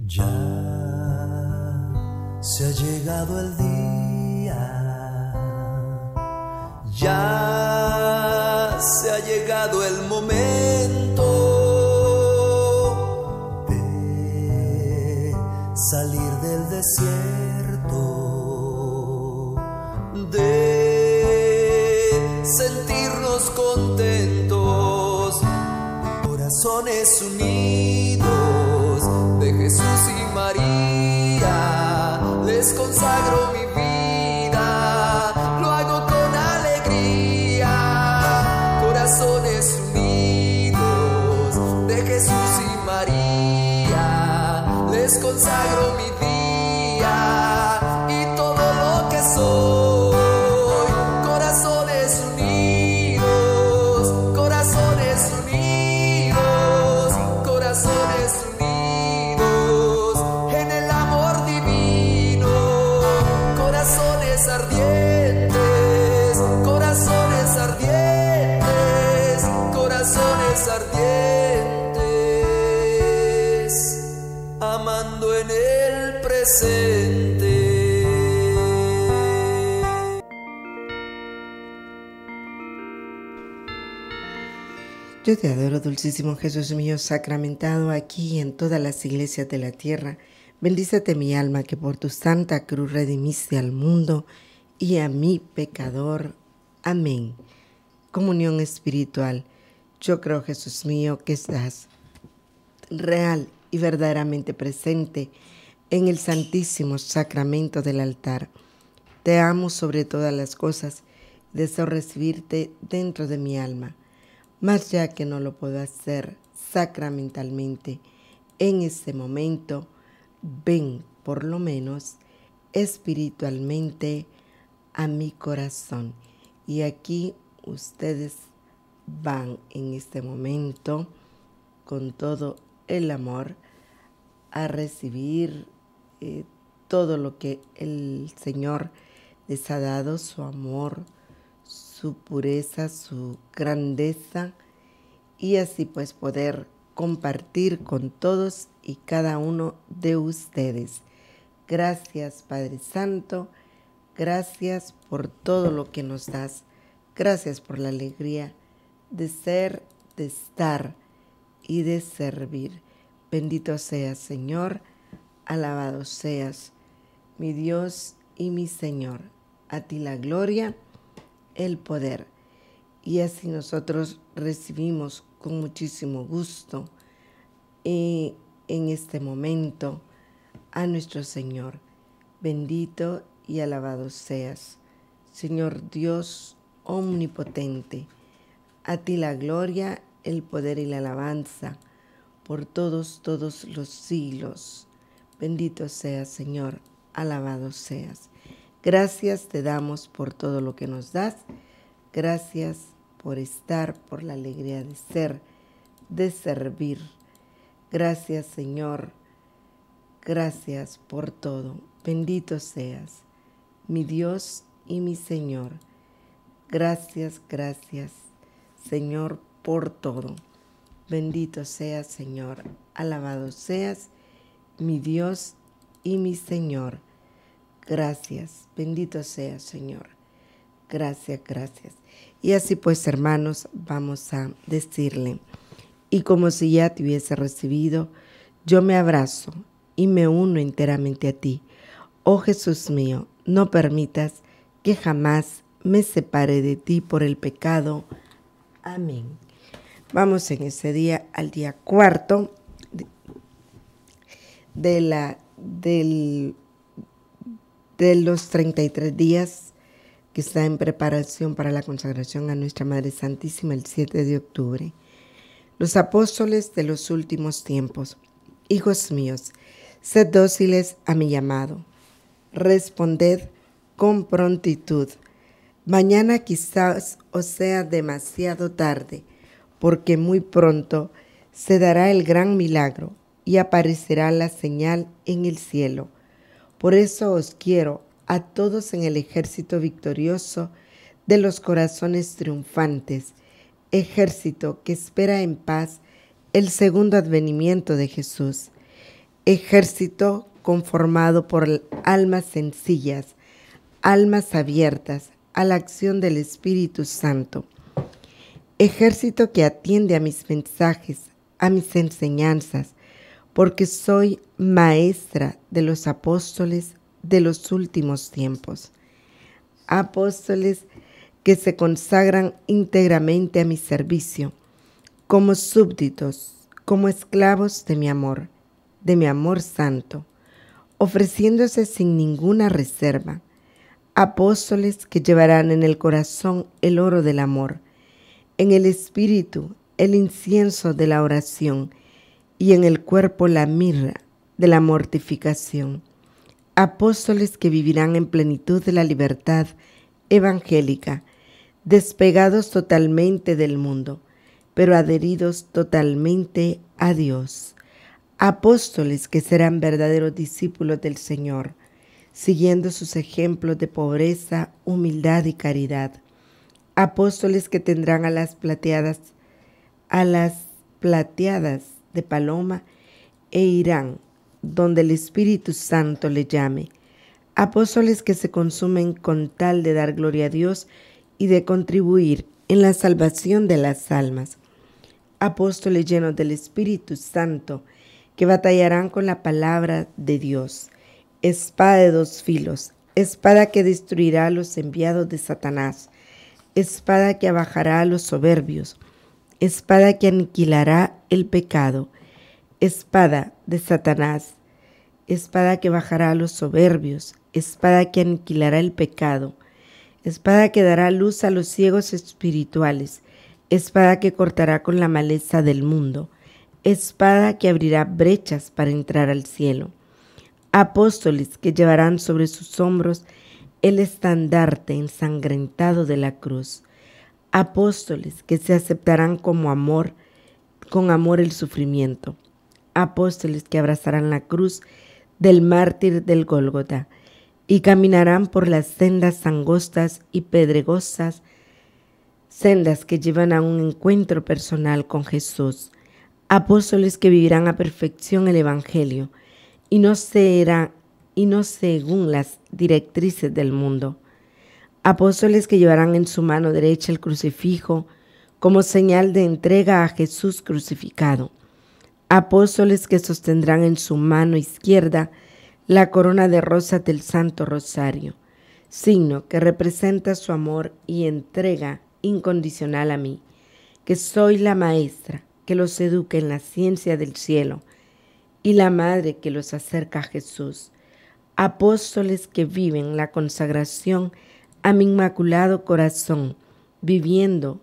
Ya se ha llegado el día, ya se ha llegado el momento de salir del desierto, de sentirnos contentos, corazones unidos de Jesús y María. Les consagro mi vida, lo hago con alegría. Corazones unidos de Jesús y María. Les consagro mi día y todo lo que soy. Corazones unidos, corazones unidos, corazones unidos. Ardientes, corazones ardientes, corazones ardientes, amando en el presente. Yo te adoro, dulcísimo Jesús mío, sacramentado aquí en todas las iglesias de la tierra. Bendícete mi alma, que por tu santa cruz redimiste al mundo y a mi pecador. Amén. Comunión espiritual. Yo creo, Jesús mío, que estás real y verdaderamente presente en el santísimo sacramento del altar. Te amo sobre todas las cosas y deseo recibirte dentro de mi alma. Mas ya que no lo puedo hacer sacramentalmente en este momento, ven por lo menos espiritualmente a mi corazón. Y aquí ustedes van en este momento con todo el amor a recibir todo lo que el Señor les ha dado, su amor, su pureza, su grandeza, y así pues poder compartir con todos y cada uno de ustedes. Gracias, Padre Santo, gracias por todo lo que nos das, gracias por la alegría de ser, de estar y de servir. Bendito seas, Señor, alabado seas, mi Dios y mi Señor. A ti la gloria, el poder. Y así nosotros recibimos con muchísimo gusto en este momento a nuestro Señor. Bendito y alabado seas, Señor Dios omnipotente. A ti la gloria, el poder y la alabanza por todos los siglos. Bendito seas, Señor, alabado seas. Gracias te damos por todo lo que nos das. Gracias por estar, por la alegría de ser, de servir. Gracias, Señor. Gracias por todo. Bendito seas, mi Dios y mi Señor. Gracias, gracias, Señor, por todo. Bendito seas, Señor. Alabado seas, mi Dios y mi Señor. Gracias. Bendito seas, Señor. Gracias, gracias. Y así pues, hermanos, vamos a decirle, y como si ya te hubiese recibido, yo me abrazo y me uno enteramente a ti. Oh Jesús mío, no permitas que jamás me separe de ti por el pecado. Amén. Vamos en ese día al día cuarto de los 33 días que está en preparación para la consagración a Nuestra Madre Santísima el 7 de octubre. Los apóstoles de los últimos tiempos. Hijos míos, sed dóciles a mi llamado. Responded con prontitud. Mañana quizás os sea demasiado tarde, porque muy pronto se dará el gran milagro y aparecerá la señal en el cielo. Por eso os quiero a todos en el ejército victorioso de los corazones triunfantes, ejército que espera en paz el segundo advenimiento de Jesús. ejército conformado por almas sencillas, almas abiertas a la acción del Espíritu Santo. Ejército que atiende a mis mensajes, a mis enseñanzas, porque soy maestra de los apóstoles de los últimos tiempos. Apóstoles que se consagran íntegramente a mi servicio, como súbditos, como esclavos de mi amor santo, ofreciéndose sin ninguna reserva. Apóstoles que llevarán en el corazón el oro del amor, en el espíritu el incienso de la oración y en el cuerpo la mirra de la mortificación. Apóstoles que vivirán en plenitud de la libertad evangélica, despegados totalmente del mundo, pero adheridos totalmente a Dios. Apóstoles que serán verdaderos discípulos del Señor, siguiendo sus ejemplos de pobreza, humildad y caridad. Apóstoles que tendrán alas plateadas de paloma e irán donde el Espíritu Santo le llame. Apóstoles que se consumen con tal de dar gloria a Dios y de contribuir en la salvación de las almas. Apóstoles llenos del Espíritu Santo que batallarán con la palabra de Dios. Espada de dos filos, espada que destruirá a los enviados de Satanás, espada que abajará a los soberbios, espada que aniquilará el pecado, espada de Satanás, espada que bajará a los soberbios, espada que aniquilará el pecado, espada que dará luz a los ciegos espirituales, espada que cortará con la maleza del mundo, espada que abrirá brechas para entrar al cielo. Apóstoles que llevarán sobre sus hombros el estandarte ensangrentado de la cruz. Apóstoles que se aceptarán con amor el sufrimiento. Apóstoles que abrazarán la cruz del mártir del Gólgota y caminarán por las sendas angostas y pedregosas, sendas que llevan a un encuentro personal con Jesús. Apóstoles que vivirán a perfección el Evangelio y no según las directrices del mundo. Apóstoles que llevarán en su mano derecha el crucifijo como señal de entrega a Jesús crucificado. Apóstoles que sostendrán en su mano izquierda la corona de rosas del Santo Rosario, signo que representa su amor y entrega incondicional a mí, que soy la maestra que los educa en la ciencia del cielo y la madre que los acerca a Jesús. Apóstoles que viven la consagración a mi inmaculado corazón, viviendo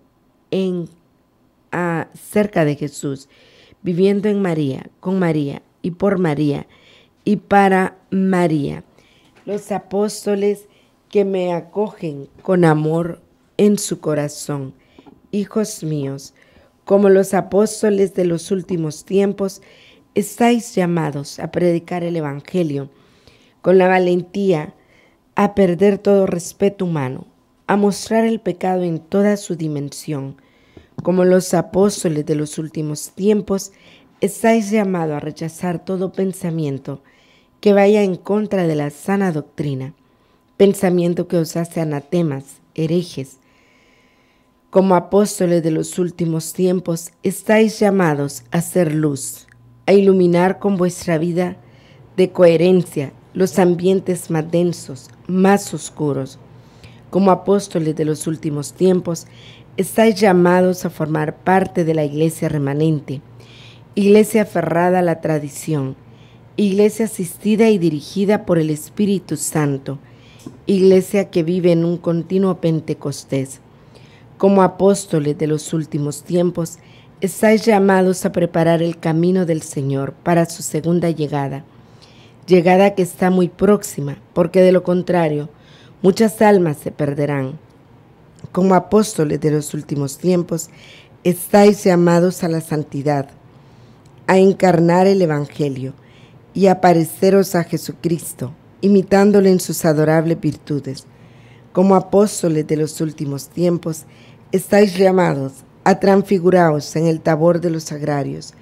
cerca de Jesús, viviendo en María, con María y por María y para María. Los apóstoles que me acogen con amor en su corazón. Hijos míos, como los apóstoles de los últimos tiempos, estáis llamados a predicar el Evangelio con la valentía, a perder todo respeto humano, a mostrar el pecado en toda su dimensión. Como los apóstoles de los últimos tiempos, estáis llamados a rechazar todo pensamiento que vaya en contra de la sana doctrina, pensamiento que os hace anatemas, herejes. Como apóstoles de los últimos tiempos, estáis llamados a ser luz, a iluminar con vuestra vida de coherencia los ambientes más densos, más oscuros. Como apóstoles de los últimos tiempos, estáis llamados a formar parte de la iglesia remanente, iglesia aferrada a la tradición, iglesia asistida y dirigida por el Espíritu Santo, iglesia que vive en un continuo Pentecostés. Como apóstoles de los últimos tiempos, estáis llamados a preparar el camino del Señor para su segunda llegada que está muy próxima, porque de lo contrario, muchas almas se perderán. Como apóstoles de los últimos tiempos, estáis llamados a la santidad, a encarnar el Evangelio y a pareceros a Jesucristo, imitándole en sus adorables virtudes. Como apóstoles de los últimos tiempos, estáis llamados a transfiguraros en el tabor de los agrarios,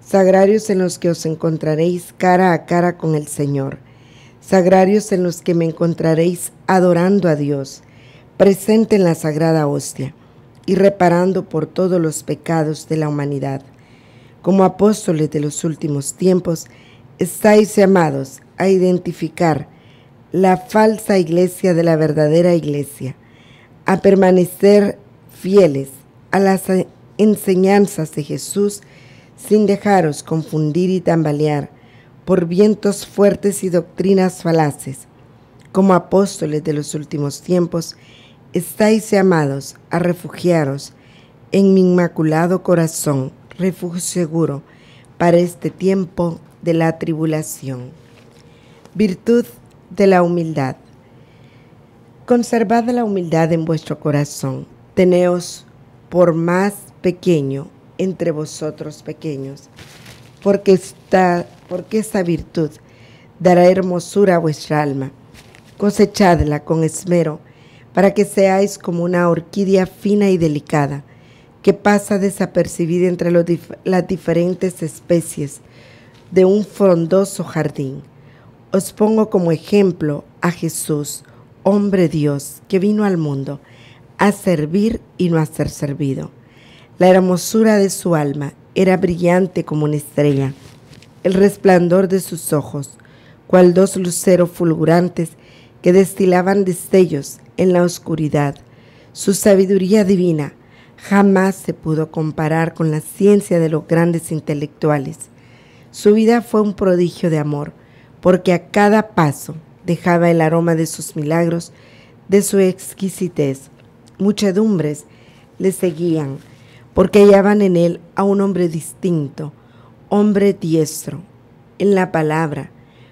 sagrarios en los que os encontraréis cara a cara con el Señor, sagrarios en los que me encontraréis adorando a Dios, presente en la sagrada hostia y reparando por todos los pecados de la humanidad. Como apóstoles de los últimos tiempos, estáis llamados a identificar la falsa iglesia de la verdadera iglesia, a permanecer fieles a las enseñanzas de Jesús sin dejaros confundir y tambalear por vientos fuertes y doctrinas falaces. Como apóstoles de los últimos tiempos, estáis llamados a refugiaros en mi inmaculado corazón, refugio seguro para este tiempo de la tribulación. Virtud de la humildad. Conservad la humildad en vuestro corazón. Teneos por más pequeño entre vosotros pequeños, porque esta virtud dará hermosura a vuestra alma. Cosechadla con esmero, para que seáis como una orquídea fina y delicada, que pasa desapercibida entre las diferentes especies de un frondoso jardín. Os pongo como ejemplo a Jesús, hombre Dios, que vino al mundo a servir y no a ser servido. La hermosura de su alma era brillante como una estrella, el resplandor de sus ojos, cual dos luceros fulgurantes que destilaban destellos en la oscuridad. Su sabiduría divina jamás se pudo comparar con la ciencia de los grandes intelectuales. Su vida fue un prodigio de amor, porque a cada paso dejaba el aroma de sus milagros, de su exquisitez. Muchedumbres le seguían, porque hallaban en él a un hombre distinto, hombre diestro en la palabra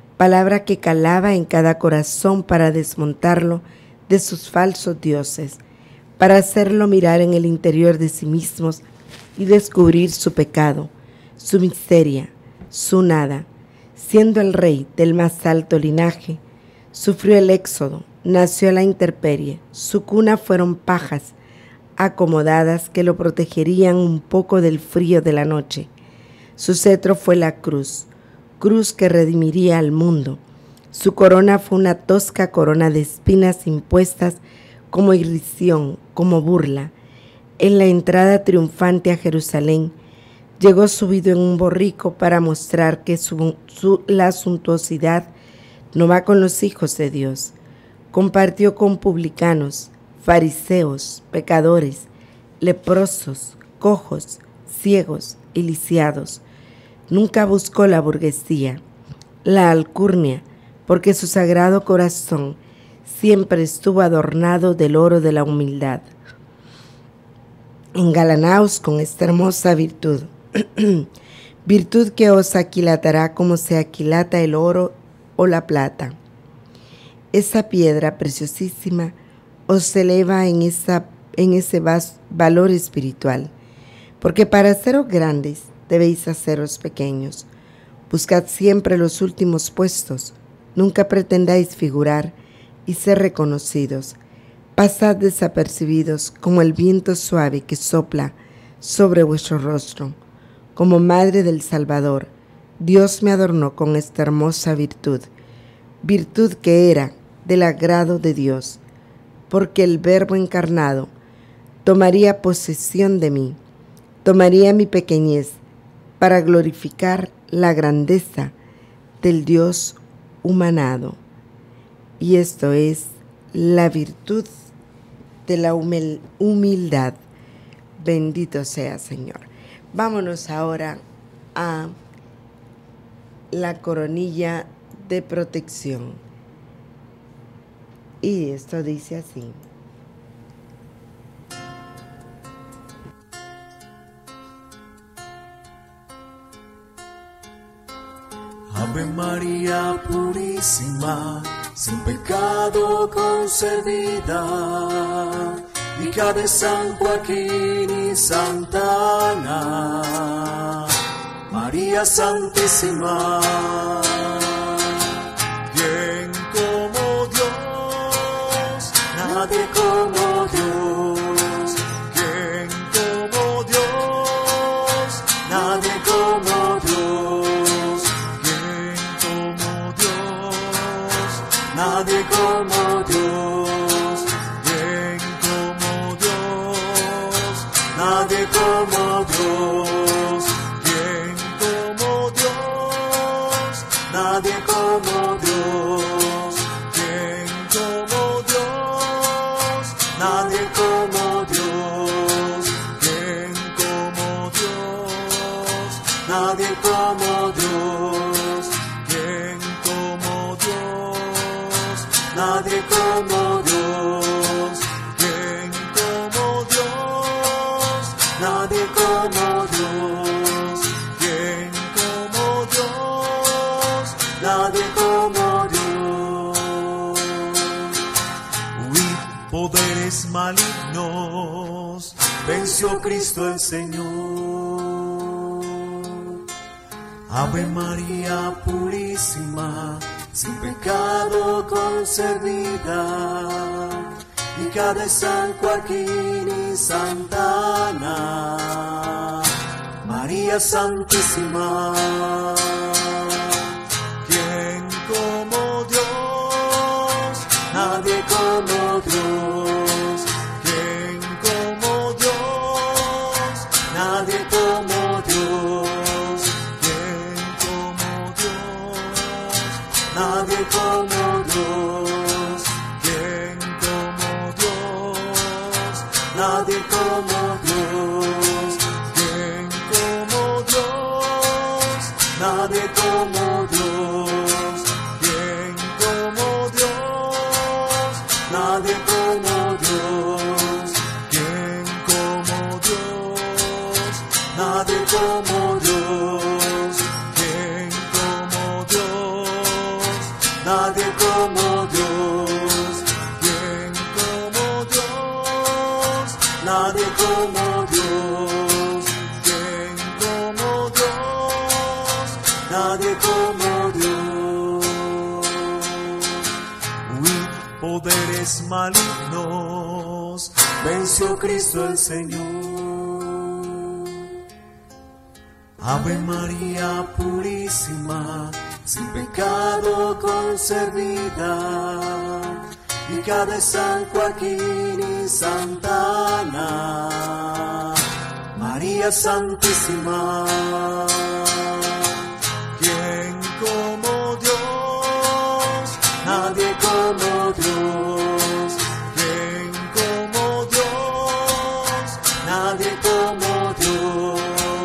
que calaba en cada corazón para desmontarlo de sus falsos dioses, para hacerlo mirar en el interior de sí mismos y descubrir su pecado, su miseria, su nada. Siendo el rey del más alto linaje, sufrió el éxodo, nació a la intemperie, su cuna fueron pajas acomodadas que lo protegerían un poco del frío de la noche. Su cetro fue la cruz, cruz que redimiría al mundo. Su corona fue una tosca corona de espinas impuestas como irrisión, como burla. En la entrada triunfante a Jerusalén, llegó subido en un borrico para mostrar que la suntuosidad no va con los hijos de Dios. Compartió con publicanos, fariseos, pecadores, leprosos, cojos, ciegos y lisiados. Nunca buscó la burguesía, la alcurnia, porque su sagrado corazón siempre estuvo adornado del oro de la humildad. Engalanaos con esta hermosa virtud, virtud que os aquilatará como se aquilata el oro o la plata. Esa piedra preciosísima os eleva en ese valor espiritual, porque para seros grandes debéis haceros pequeños. Buscad siempre los últimos puestos, nunca pretendáis figurar y ser reconocidos. Pasad desapercibidos como el viento suave que sopla sobre vuestro rostro. Como Madre del Salvador, Dios me adornó con esta hermosa virtud, virtud que era del agrado de Dios, porque el Verbo encarnado tomaría posesión de mí, tomaría mi pequeñez para glorificar la grandeza del Dios humanado. Y esto es la virtud de la humildad. Bendito sea, Señor. Vámonos ahora a la coronilla de protección. Y esto dice así. Ave María purísima, sin pecado concebida, hija de San Joaquín y Santa Ana, María Santísima. ¿Quién como Dios? Nadie como Dios. ¿Quién como Dios? Nadie como Dios. nadie como Dios, bien como Dios, nadie como Dios, bien como Dios, nadie como Dios, bien como Dios, nadie como Dios, bien como Dios, nadie como Dios, bien como Dios, nadie como Dios, bien como Dios, nadie como Dios, bien como Dios, nadie como Dios. Huid poderes malignos, venció Cristo el Señor. Ave María purísima, sin pecado concebida, hija de San Joaquín y Santa Ana, María Santísima. ¿Quién como Dios? Nadie como Dios. ¿Quién como Dios? Nadie como Dios. Nadie como Dios, ¿quién como Dios? Nadie como Dios, ¿quién como Dios? Nadie como Dios, ¿quién como Dios? Nadie como Dios, ¿quién como Dios? Nadie como Dios, ¿quién como Dios? Nadie como Dios, bien como Dios, nadie como Dios, bien como Dios, nadie como Dios. Huid poderes malignos, venció Cristo el Señor. Ave María purísima, sin pecado concebida, hija de San Joaquín y Santa Ana, María Santísima. ¿Quién como Dios? Nadie como Dios. ¿Quién como Dios? Nadie como Dios.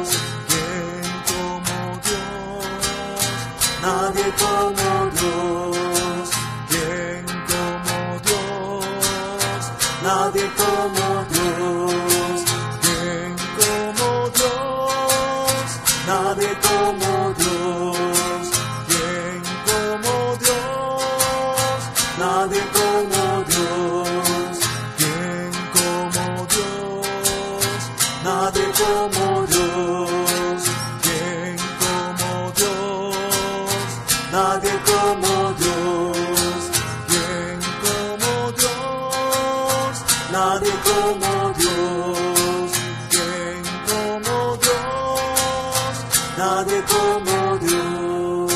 Nadie como Dios, ¿quién como Dios? Nadie como Dios, ¿quién como Dios? Nadie como Dios, ¿quién como Dios? Nadie como Dios, ¿quién como Dios? Nadie como Dios, ¿quién como Dios? Nadie como Dios, bien como Dios, nadie como Dios, bien como Dios, nadie como Dios.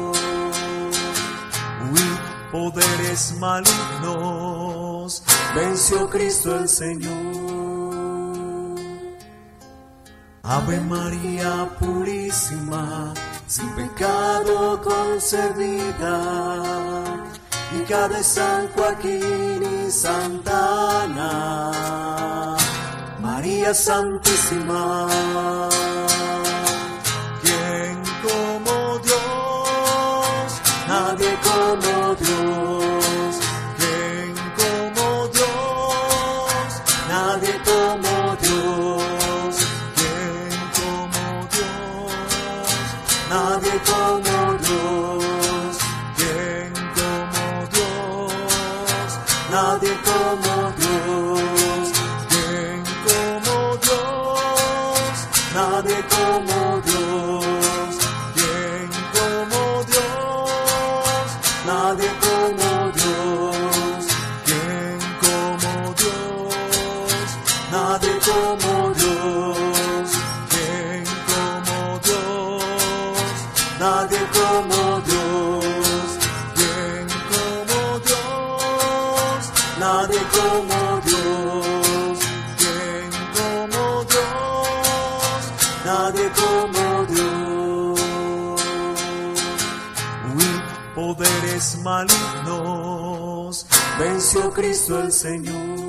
Huid poderes malignos, venció Cristo el Señor. Ave María purísima, sin pecado concebida, hija de San Joaquín y Santa Ana, María Santísima. ¿Quién como Dios? Nadie como Dios. ¿Quién como Dios? Nadie como Dios. ¿Quién como Dios? Nadie como Dios, ¿quién como Dios? Nadie como Dios, ¿quién como Dios? Nadie como Dios, ¿quién como Dios? Nadie como Dios, ¿quién como Dios? Nadie como Dios, ¿quién como Dios? Nadie como Dios, bien como nadie como Dios. ¿Quién como Dios? Nadie como Dios. Huí poderes malignos, venció Cristo el Señor.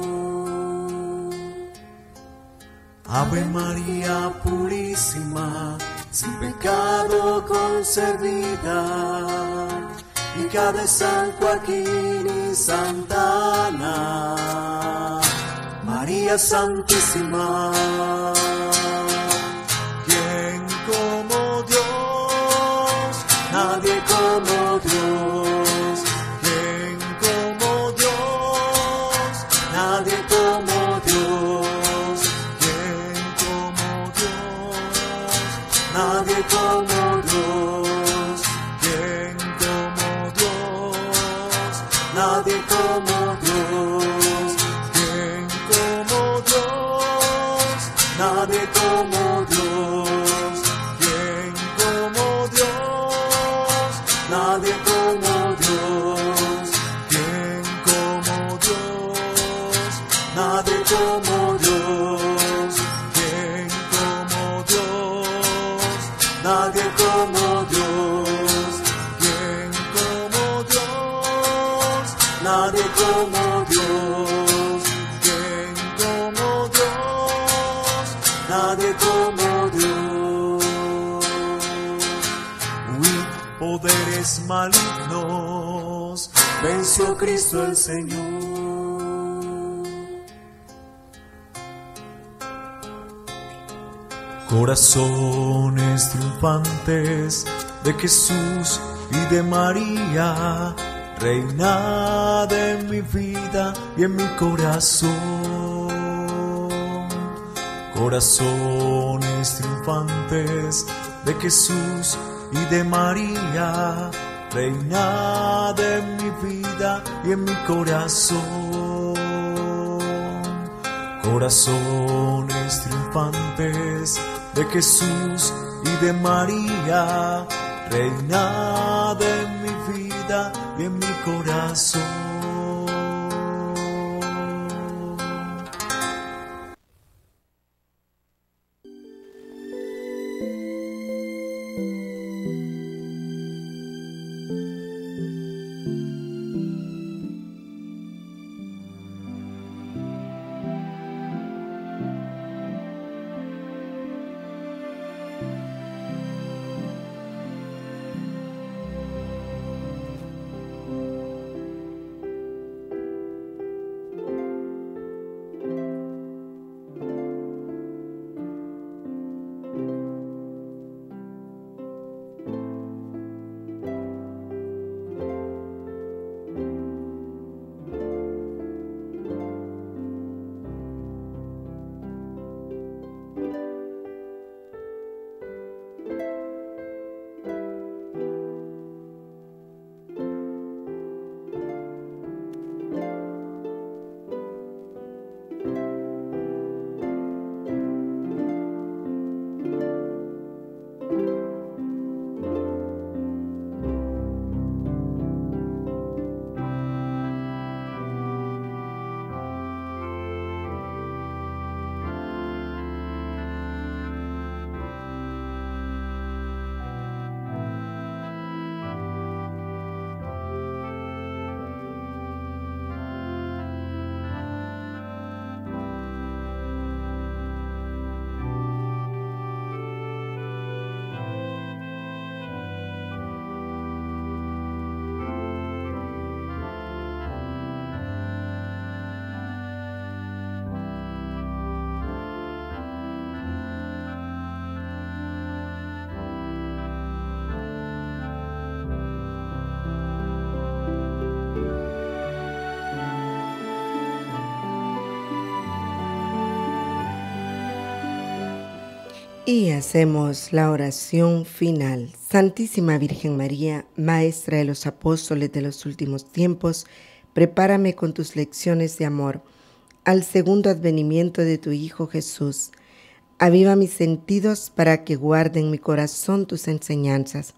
Ave María purísima, sin pecado concebida, hija de San Joaquín y Santa Ana, María Santísima. ¿Quién como Dios? Nadie como Dios. ¿Quién como Dios? Nadie como Dios. Nadie como Dios, ¿quién como Dios? Nadie como Dios, ¿quién como Dios? Nadie como Dios, ¿quién como Dios? Nadie como Dios, ¿quién como Dios? Nadie como Dios, ¿quién como Dios? Nadie como Dios, ¿quién como Dios? Nadie como Dios, ¿quién como Dios? Nadie como Dios. Huí poderes malignos, venció Cristo el Señor. Corazones triunfantes de Jesús y de María, reina de mi vida y en mi corazón. Corazones triunfantes de Jesús y de María, reina de mi vida y en mi corazón. Corazones triunfantes de Jesús y de María, reina de mi vida y en mi corazón. Y hacemos la oración final. Santísima Virgen María, Maestra de los Apóstoles de los últimos tiempos, prepárame con tus lecciones de amor al segundo advenimiento de tu Hijo Jesús. Aviva mis sentidos para que guarden mi corazón tus enseñanzas,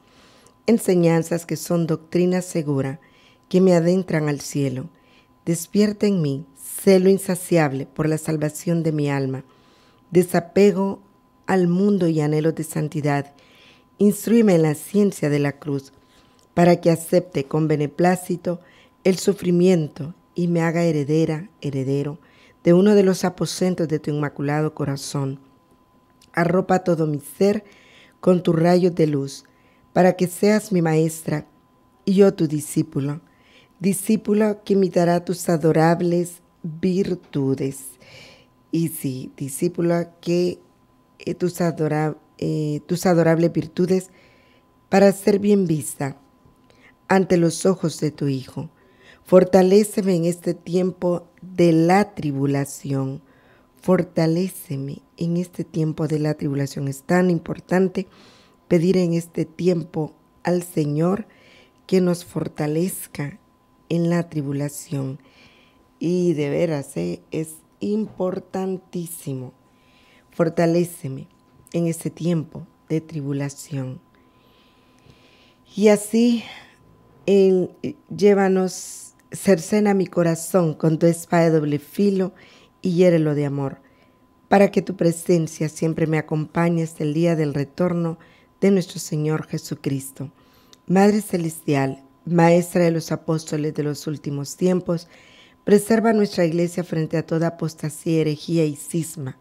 enseñanzas que son doctrina segura, que me adentran al cielo. Despierta en mí, celo insaciable por la salvación de mi alma, desapego al mundo y anhelo de santidad. Instrúyeme en la ciencia de la cruz, para que acepte con beneplácito el sufrimiento y me haga heredero de uno de los aposentos de tu inmaculado corazón. Arropa todo mi ser con tus rayos de luz, para que seas mi maestra y yo tu discípulo, discípulo que imitará tus adorables virtudes. Y sí, discípulo que tus adorables virtudes para ser bien vista ante los ojos de tu Hijo. Fortaléceme en este tiempo de la tribulación. Fortaléceme en este tiempo de la tribulación. Es tan importante pedir en este tiempo al Señor que nos fortalezca en la tribulación. Y de veras, es importantísimo. Fortaléceme en este tiempo de tribulación. Y así, llévanos, cercena mi corazón con tu espada de doble filo y hiérelo de amor, para que tu presencia siempre me acompañe hasta el día del retorno de nuestro Señor Jesucristo. Madre Celestial, Maestra de los Apóstoles de los últimos tiempos, preserva nuestra Iglesia frente a toda apostasía, herejía y cisma.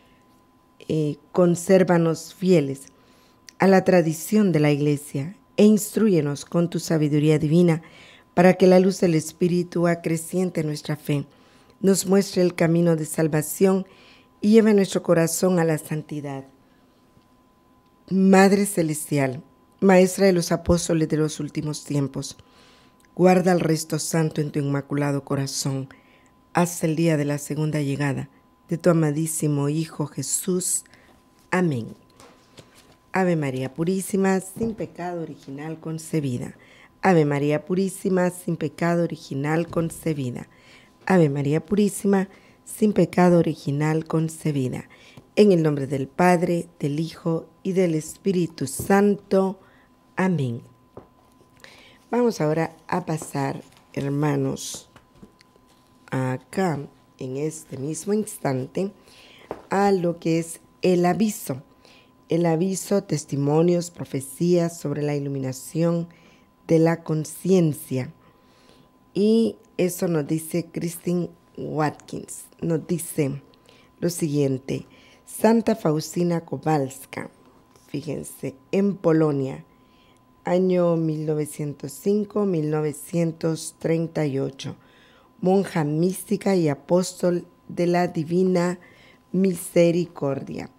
Consérvanos fieles a la tradición de la Iglesia e instrúyenos con tu sabiduría divina para que la luz del Espíritu acreciente nuestra fe, nos muestre el camino de salvación y lleve nuestro corazón a la santidad. Madre Celestial, Maestra de los Apóstoles de los últimos tiempos, guarda el resto santo en tu inmaculado corazón hasta el día de la segunda llegada de tu amadísimo Hijo Jesús. Amén. Ave María Purísima, sin pecado original concebida. Ave María Purísima, sin pecado original concebida. Ave María Purísima, sin pecado original concebida. En el nombre del Padre, del Hijo y del Espíritu Santo. Amén. Vamos ahora a pasar, hermanos, acá, en este mismo instante, a lo que es el aviso. El aviso, testimonios, profecías sobre la iluminación de la conciencia. Y eso nos dice Christine Watkins. Nos dice lo siguiente: Santa Faustina Kowalska, fíjense, en Polonia, año 1905-1938, monja mística y apóstol de la Divina Misericordia.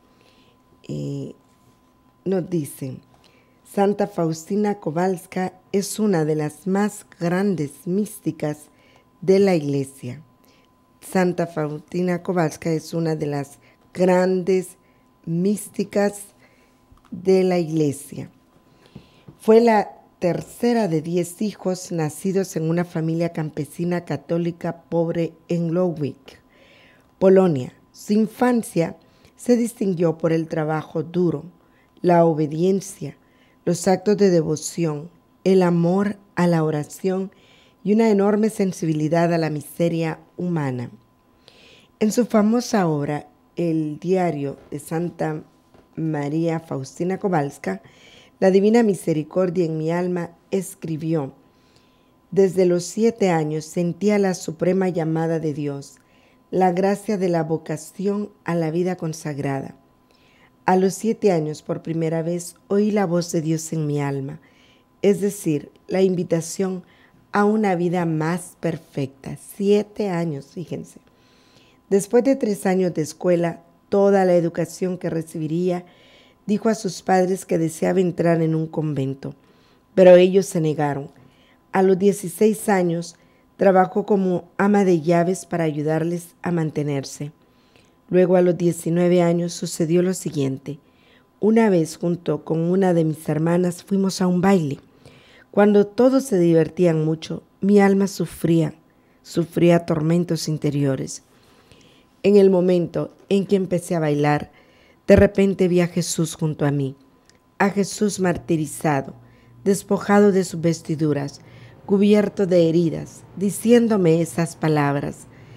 Nos dice, Santa Faustina Kowalska es una de las más grandes místicas de la Iglesia. Santa Faustina Kowalska es una de las grandes místicas de la Iglesia. Fue la tercera de 10 hijos nacidos en una familia campesina católica pobre en Ludwig, Polonia. Su infancia se distinguió por el trabajo duro, la obediencia, los actos de devoción, el amor a la oración y una enorme sensibilidad a la miseria humana. En su famosa obra, El diario de Santa María Faustina Kowalska, La Divina Misericordia en mi alma, escribió: desde los 7 años sentía la suprema llamada de Dios, la gracia de la vocación a la vida consagrada. A los 7 años, por primera vez, oí la voz de Dios en mi alma, es decir, la invitación a una vida más perfecta. 7 años, fíjense. Después de 3 años de escuela, toda la educación que recibiría, dijo a sus padres que deseaba entrar en un convento, pero ellos se negaron. A los 16 años, trabajó como ama de llaves para ayudarles a mantenerse. Luego, a los 19 años, sucedió lo siguiente. Una vez, junto con una de mis hermanas, fuimos a un baile. Cuando todos se divertían mucho, mi alma sufría tormentos interiores. En el momento en que empecé a bailar, de repente vi a Jesús junto a mí, a Jesús martirizado, despojado de sus vestiduras, cubierto de heridas, diciéndome esas palabras: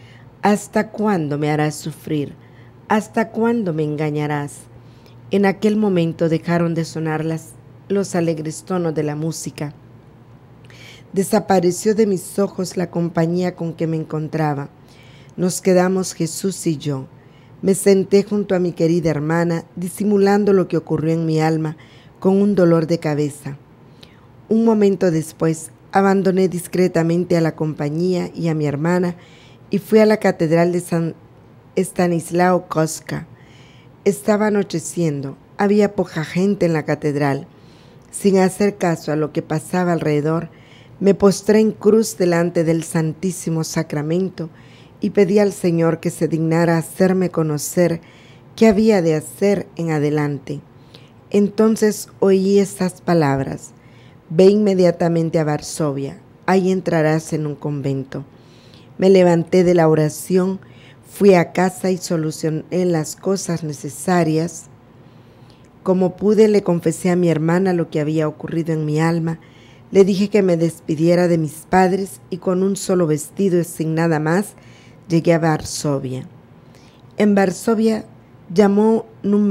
¿Hasta cuándo me harás sufrir? ¿Hasta cuándo me engañarás? En aquel momento dejaron de sonar los alegres tonos de la música. Desapareció de mis ojos la compañía con que me encontraba. Nos quedamos Jesús y yo. Me senté junto a mi querida hermana, disimulando lo que ocurrió en mi alma con un dolor de cabeza. Un momento después, abandoné discretamente a la compañía y a mi hermana y fui a la catedral de San Estanislao Kostka. Estaba anocheciendo, había poca gente en la catedral. Sin hacer caso a lo que pasaba alrededor, me postré en cruz delante del Santísimo Sacramento y pedí al Señor que se dignara hacerme conocer qué había de hacer en adelante. Entonces oí estas palabras: ve inmediatamente a Varsovia, ahí entrarás en un convento. Me levanté de la oración, fui a casa y solucioné las cosas necesarias. Como pude, le confesé a mi hermana lo que había ocurrido en mi alma. Le dije que me despidiera de mis padres y con un solo vestido y sin nada más, llegué a Varsovia. En Varsovia llamó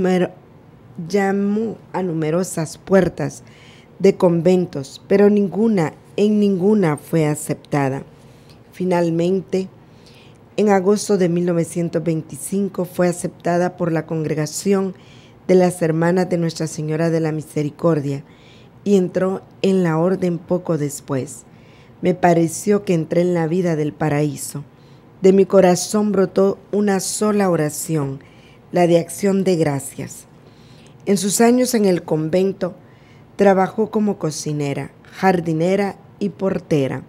a numerosas puertas de conventos, pero en ninguna fue aceptada. Finalmente, en agosto de 1925 fue aceptada por la Congregación de las Hermanas de Nuestra Señora de la Misericordia y entró en la orden poco después. Me pareció que entré en la vida del paraíso. De mi corazón brotó una sola oración, la de acción de gracias. En sus años en el convento, trabajó como cocinera, jardinera y portera.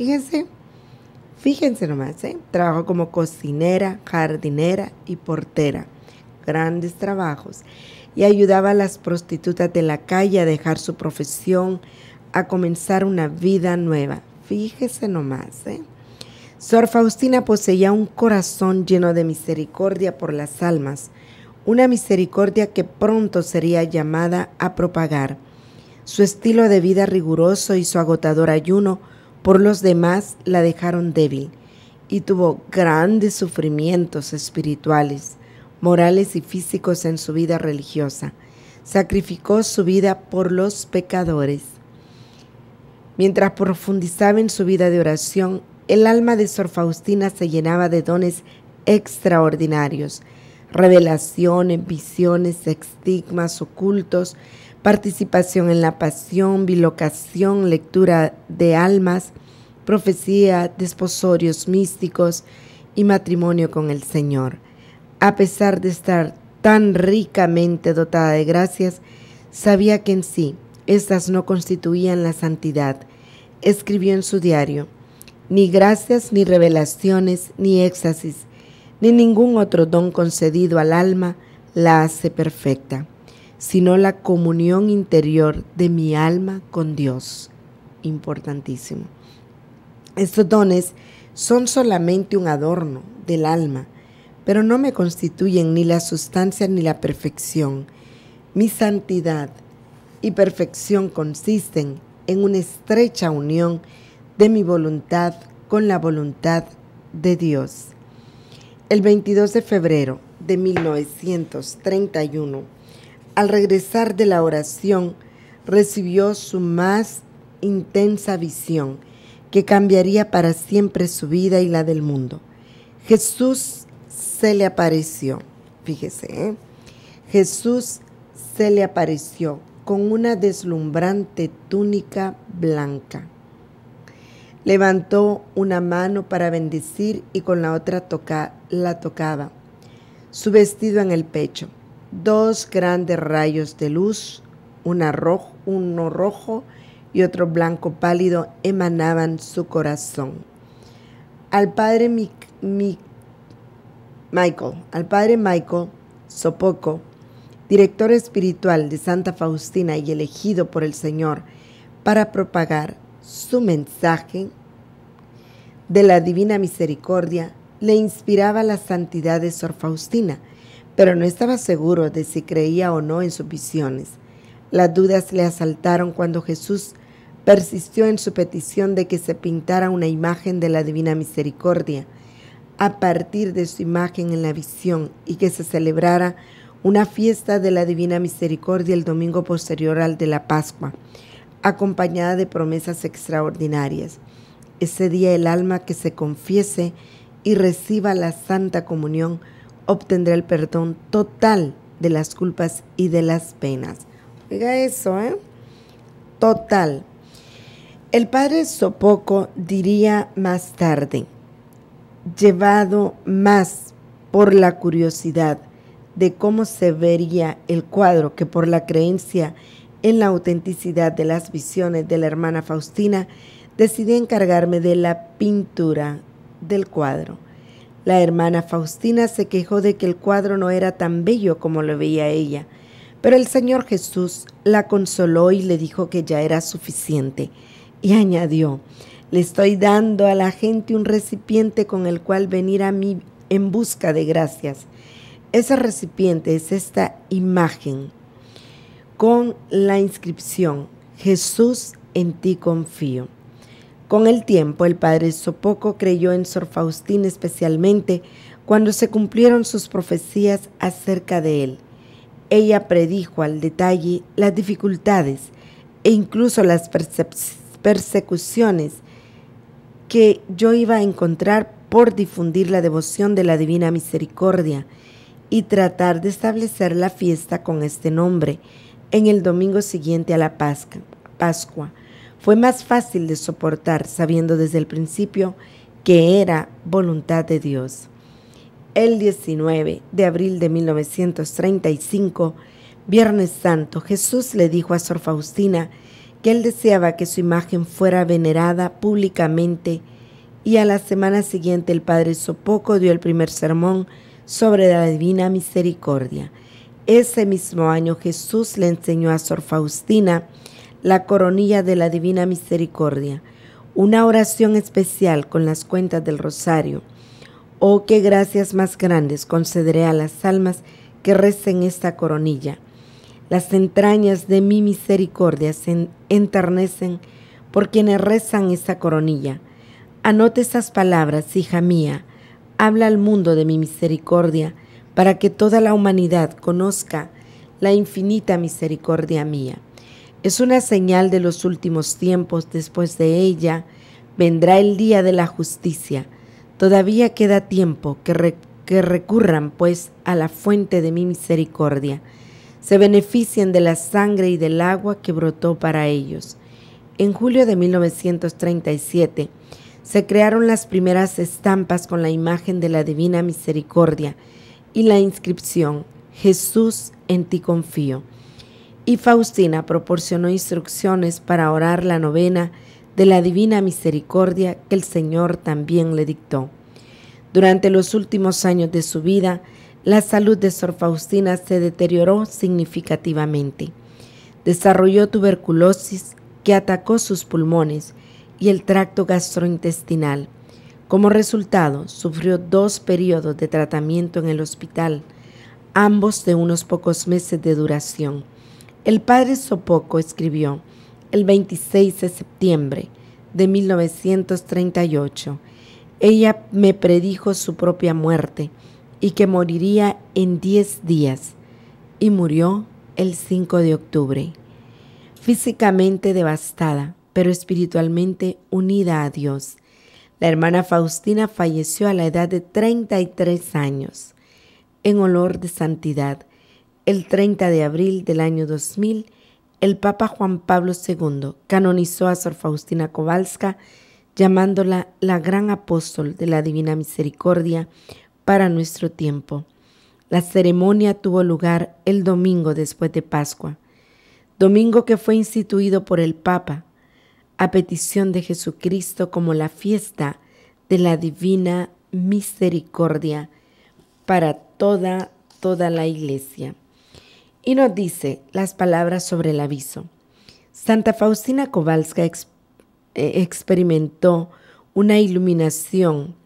Fíjense nomás, trabajó como cocinera, jardinera y portera. Grandes trabajos. Y ayudaba a las prostitutas de la calle a dejar su profesión, a comenzar una vida nueva. Fíjese nomás, Sor Faustina poseía un corazón lleno de misericordia por las almas, una misericordia que pronto sería llamada a propagar. Su estilo de vida riguroso y su agotador ayuno por los demás la dejaron débil y tuvo grandes sufrimientos espirituales, morales y físicos en su vida religiosa. Sacrificó su vida por los pecadores. Mientras profundizaba en su vida de oración, el alma de Sor Faustina se llenaba de dones extraordinarios, revelaciones, visiones, estigmas ocultos, participación en la pasión, bilocación, lectura de almas, profecía, desposorios místicos y matrimonio con el Señor. A pesar de estar tan ricamente dotada de gracias, sabía que en sí estas no constituían la santidad. Escribió en su diario: ni gracias, ni revelaciones, ni éxtasis, ni ningún otro don concedido al alma la hace perfecta, sino la comunión interior de mi alma con Dios. Importantísimo. Estos dones son solamente un adorno del alma, pero no me constituyen ni la sustancia ni la perfección. Mi santidad y perfección consisten en una estrecha unión de mi voluntad con la voluntad de Dios. El 22 de febrero de 1931, al regresar de la oración, recibió su más intensa visión que cambiaría para siempre su vida y la del mundo. Jesús se le apareció, fíjese, Jesús se le apareció con una deslumbrante túnica blanca. Levantó una mano para bendecir y con la otra la tocaba su vestido en el pecho. Dos grandes rayos de luz, uno rojo y otro blanco pálido, emanaban su corazón. Al padre Michael Sopoco, director espiritual de Santa Faustina y elegido por el Señor para propagar su mensaje de la divina misericordia, le inspiraba la santidad de Sor Faustina, pero no estaba seguro de si creía o no en sus visiones. Las dudas le asaltaron cuando Jesús persistió en su petición de que se pintara una imagen de la divina misericordia a partir de su imagen en la visión y que se celebrara una fiesta de la Divina Misericordia el domingo posterior al de la Pascua, acompañada de promesas extraordinarias. Ese día el alma que se confiese y reciba la Santa Comunión obtendrá el perdón total de las culpas y de las penas. Oiga eso, total. El padre Sopoco diría más tarde, llevado más por la curiosidad de cómo se vería el cuadro que por la creencia en la autenticidad de las visiones de la hermana Faustina, decidí encargarme de la pintura del cuadro. La hermana Faustina se quejó de que el cuadro no era tan bello como lo veía ella, pero el Señor Jesús la consoló y le dijo que ya era suficiente, y añadió: le estoy dando a la gente un recipiente con el cual venir a mí en busca de gracias. Ese recipiente es esta imagen con la inscripción: Jesús, en ti confío. Con el tiempo, el padre Sopoco creyó en Sor Faustina, especialmente cuando se cumplieron sus profecías acerca de él. Ella predijo al detalle las dificultades e incluso las persecuciones que yo iba a encontrar por difundir la devoción de la Divina Misericordia y tratar de establecer la fiesta con este nombre en el domingo siguiente a la Pascua. Fue más fácil de soportar sabiendo desde el principio que era voluntad de Dios. El 19 de abril de 1935, Viernes Santo, Jesús le dijo a Sor Faustina que él deseaba que su imagen fuera venerada públicamente, y a la semana siguiente el padre Sopoco dio el primer sermón sobre la Divina Misericordia. Ese mismo año Jesús le enseñó a Sor Faustina la coronilla de la Divina Misericordia, una oración especial con las cuentas del rosario. Oh, qué gracias más grandes concederé a las almas que recen esta coronilla. Las entrañas de mi misericordia se enternecen por quienes rezan esta coronilla. Anote esas palabras, hija mía, habla al mundo de mi misericordia, para que toda la humanidad conozca la infinita misericordia mía. Es una señal de los últimos tiempos. Después de ella vendrá el día de la justicia. Todavía queda tiempo que recurran pues a la fuente de mi misericordia. Se beneficien de la sangre y del agua que brotó para ellos. En julio de 1937 se crearon las primeras estampas con la imagen de la Divina Misericordia y la inscripción: Jesús, en ti confío. Y Faustina proporcionó instrucciones para orar la novena de la Divina Misericordia que el Señor también le dictó. Durante los últimos años de su vida, la salud de Sor Faustina se deterioró significativamente. Desarrolló tuberculosis que atacó sus pulmones y el tracto gastrointestinal. Como resultado, sufrió 2 periodos de tratamiento en el hospital, ambos de unos pocos meses de duración. El padre Sopoco escribió el 26 de septiembre de 1938, ella me predijo su propia muerte y que moriría en 10 días, y murió el 5 de octubre. Físicamente devastada, pero espiritualmente unida a Dios, la hermana Faustina falleció a la edad de 33 años, en olor de santidad. El 30 de abril del año 2000, el Papa Juan Pablo II canonizó a Sor Faustina Kowalska, llamándola la gran apóstol de la Divina Misericordia para nuestro tiempo. La ceremonia tuvo lugar el domingo después de Pascua, domingo que fue instituido por el Papa a petición de Jesucristo como la fiesta de la Divina Misericordia para toda la Iglesia. Y nos dice las palabras sobre el aviso. Santa Faustina Kowalska experimentó una iluminación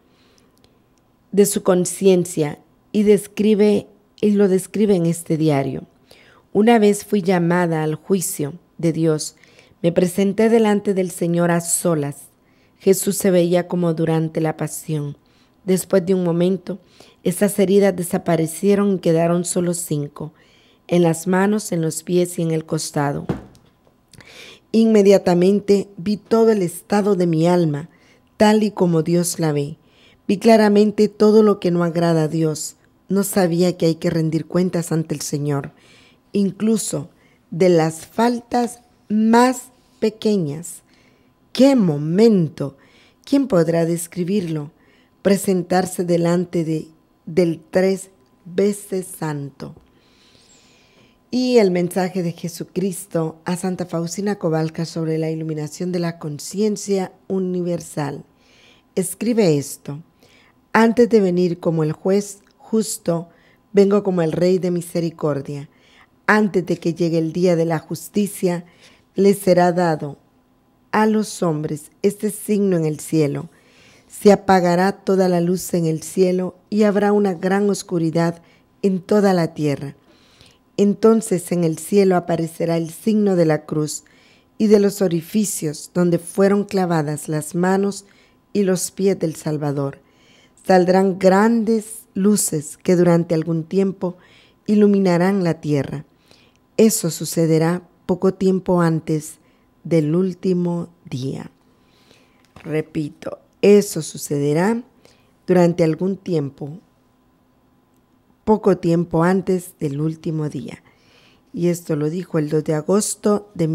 de su conciencia y lo describe en este diario. Una vez fui llamada al juicio de Dios. Me presenté delante del Señor a solas. Jesús se veía como durante la pasión. Después de un momento, esas heridas desaparecieron y quedaron solo 5, en las manos, en los pies y en el costado. Inmediatamente vi todo el estado de mi alma, tal y como Dios la ve. Vi claramente todo lo que no agrada a Dios. No sabía que hay que rendir cuentas ante el Señor, incluso de las faltas más pequeñas. ¡Qué momento! ¿Quién podrá describirlo? Presentarse delante del 3 veces santo. Y el mensaje de Jesucristo a Santa Faustina Kowalska sobre la iluminación de la conciencia universal. Escribe esto: antes de venir como el juez justo, vengo como el Rey de misericordia. Antes de que llegue el día de la justicia, les será dado a los hombres este signo en el cielo. Se apagará toda la luz en el cielo y habrá una gran oscuridad en toda la tierra. Entonces en el cielo aparecerá el signo de la cruz y de los orificios donde fueron clavadas las manos y los pies del Salvador. Saldrán grandes luces que durante algún tiempo iluminarán la tierra. Eso sucederá poco tiempo antes del último día. Repito, eso sucederá durante algún tiempo, poco tiempo antes del último día. Y esto lo dijo el 2 de agosto de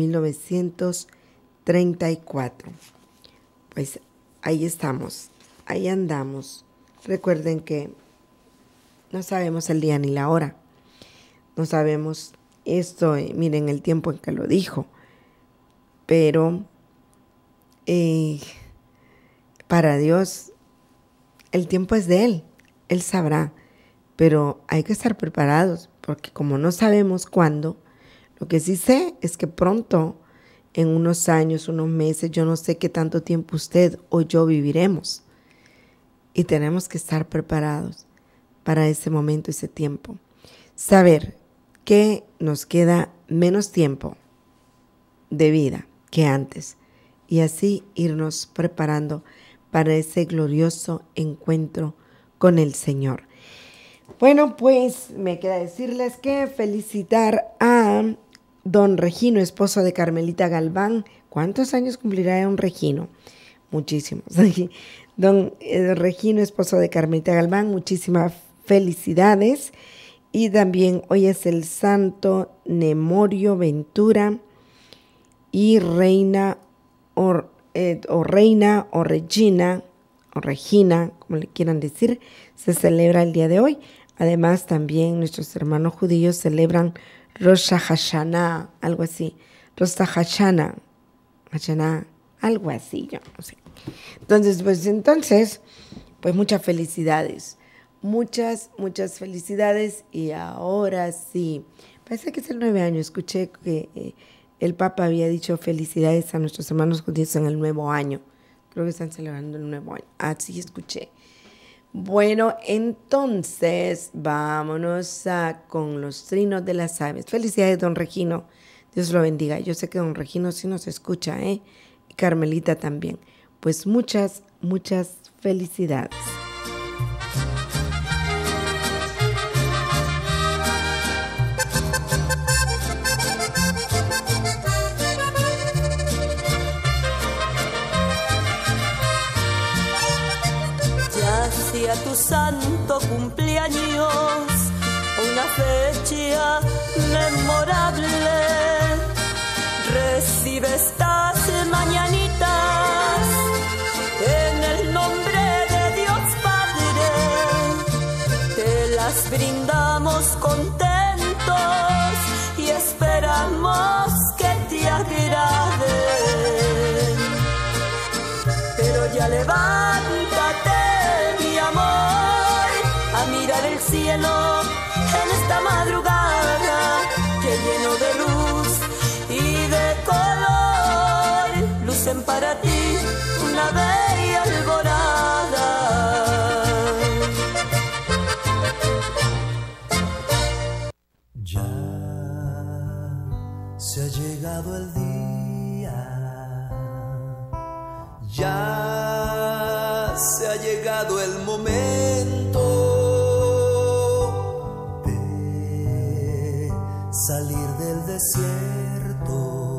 1934. Pues ahí estamos, ahí andamos. Recuerden que no sabemos el día ni la hora. No sabemos esto, miren el tiempo en que lo dijo. Pero para Dios el tiempo es de Él. Él sabrá. Pero hay que estar preparados, porque como no sabemos cuándo, lo que sí sé es que pronto, en unos años, unos meses, yo no sé qué tanto tiempo usted o yo viviremos. Y tenemos que estar preparados para ese momento, ese tiempo. Saber que nos queda menos tiempo de vida que antes. Y así irnos preparando para ese glorioso encuentro con el Señor. Bueno, pues me queda decirles que felicitar a don Regino, esposo de Carmelita Galván. ¿Cuántos años cumplirá don Regino? Muchísimos. Don Regino, esposo de Carmelita Galván, muchísimas felicidades. Y también hoy es el santo Nemorio Ventura y reina o Regina, como le quieran decir, se celebra el día de hoy. Además, también nuestros hermanos judíos celebran Rosh Hashanah, algo así. Rosh Hashanah, algo así, yo no sé. Entonces, pues muchas felicidades. Muchas felicidades. Y ahora sí, parece que es el 9 año. Escuché que el Papa había dicho felicidades a nuestros hermanos judíos en el nuevo año. Creo que están celebrando el nuevo año. Así escuché. Bueno, entonces vámonos con los trinos de las aves. Felicidades, don Regino. Dios lo bendiga. Yo sé que don Regino sí nos escucha, ¿eh? Y Carmelita también. Pues muchas felicidades. A tu santo cumpleaños, una fecha memorable. Recibe estas mañanitas en el nombre de Dios Padre. Te las brindamos contentos y esperamos que te agraden. Pero ya levántate, a mirar el cielo en esta madrugada que lleno de luz y de color lucen para ti una bella alborada. Ya se ha llegado el día, ya se ha llegado el momento de salir del desierto,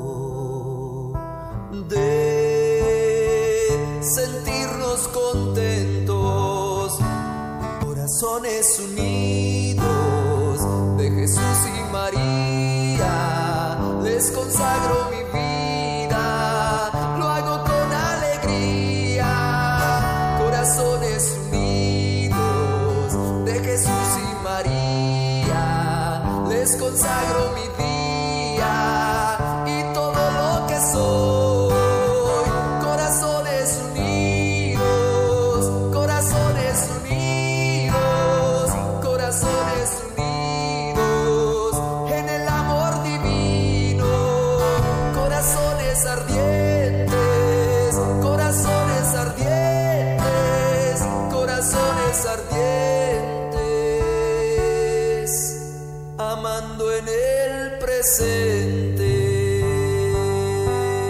de sentirnos contentos, corazones unidos de Jesús y María. Les consagro mi vida, lo hago con alegría. Corazones unidos de Jesús y María. Les consagro mi día y todo lo que soy. Corazones unidos, corazones unidos, corazones unidos en el amor divino. Corazones ardientes, corazones ardientes, corazones ardientes, amando en el presente.